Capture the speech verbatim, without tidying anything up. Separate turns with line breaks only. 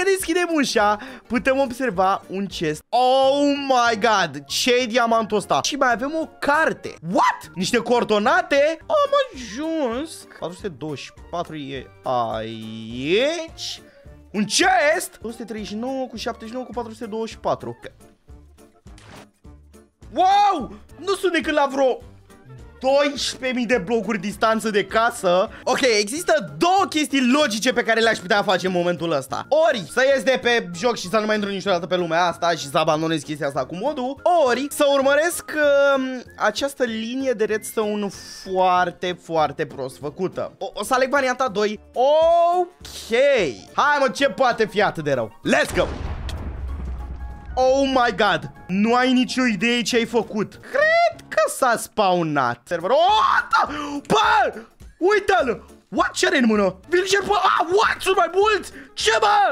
deschidem ușa, putem observa un chest. Oh my god, ce-i diamantul ăsta? Și mai avem o carte. What? Niște coordonate? Am ajuns. patru sute douăzeci și patru e aici. Un chest? două sute treizeci și nouă cu șaptezeci și nouă cu patru sute douăzeci și patru. Wow! Nu sunt decât la vreo doisprezece mii de blocuri distanță de casă. Ok, există două chestii logice pe care le-aș putea face în momentul ăsta. Ori să ies de pe joc și să nu mai intru niciodată pe lumea asta și să abandonez chestia asta cu modul. Ori să urmăresc uh, această linie de redstone foarte, foarte prost făcută. O, o să aleg varianta doi. Ok. Hai mă, ce poate fi atât de rău? Let's go! Oh my god! Nu ai nicio idee ce ai făcut. Cred că s-a spawnat serverul. Oh, da! Bă! Uite-l! What? Ce are în mână? Villager, bă! Ah, what? Sunt mai mulți? Ce, bă?